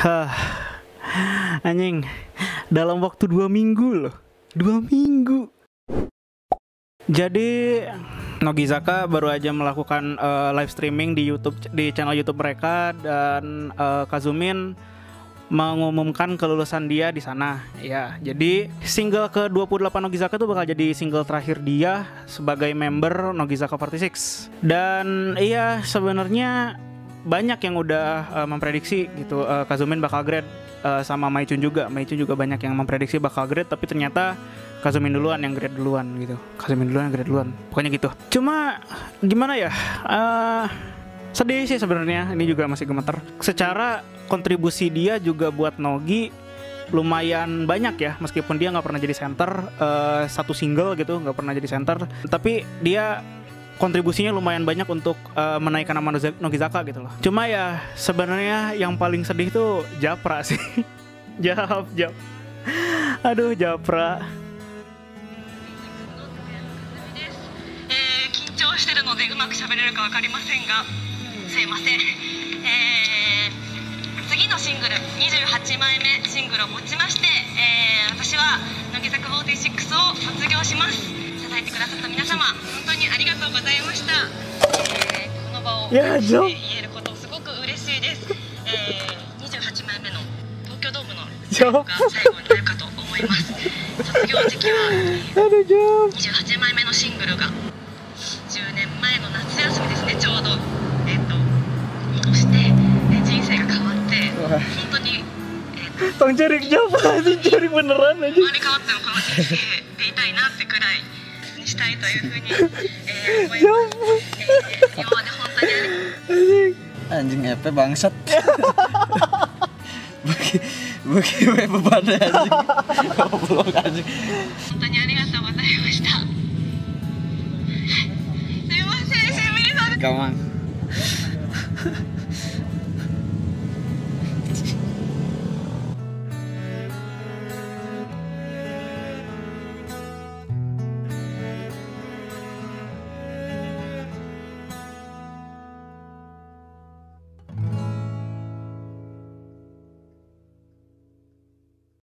Hah, anjing, dalam waktu 2 minggu loh, 2 minggu. Jadi Nogizaka baru aja melakukan live streaming di YouTube, di channel YouTube mereka, dan Kazumin mengumumkan kelulusan dia di sana. Ya, jadi single ke-28 Nogizaka itu bakal jadi single terakhir dia sebagai member Nogizaka 46. Dan iya, sebenarnya banyak yang udah memprediksi gitu Kazumin bakal grade, sama Maicun juga. Maicun juga banyak yang memprediksi bakal grade, tapi ternyata Kazumin duluan yang grade duluan gitu. Kazumin duluan yang grade duluan. Pokoknya gitu. Cuma gimana ya? Sedih sih sebenarnya, ini juga masih gemeter. Secara kontribusi dia juga buat Nogi lumayan banyak ya, meskipun dia nggak pernah jadi center, satu single gitu nggak pernah jadi center, tapi dia kontribusinya lumayan banyak untuk menaikkan nama Nogizaka gitu loh. Cuma ya sebenarnya yang paling sedih tuh Japra sih. Jap. Aduh, Japra. 緊張してるのでうまく喋れるか分かりませんが、すいません。次のシングル28枚目シングルをもちまして、私は乃木坂46を卒業します。支えてくださった皆様、本当にありがとうございました。この場を言えることすごく嬉しいです。28枚目の東京ドームの最後が最後になるかと思います。卒業時期は28枚目のシングルが10年前の夏休みですね、ちょうどそして人生が変わって本当に Tong Jarik Japra sih, Jarik beneran aja. 生まれ変わってもこの人生でいたいなってくらいにしたいというふうに思います。今まで本当に anjing Epe bangsat. bagi bebannya anjing. Goblok anjing. 本当にありがとうございました。すいません、すみれさん。 Gampang.